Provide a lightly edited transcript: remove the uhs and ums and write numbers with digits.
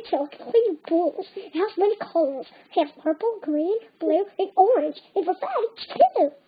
picture like 3 balls. It has many colors. It has purple, green, blue, and orange. And for that, it's too.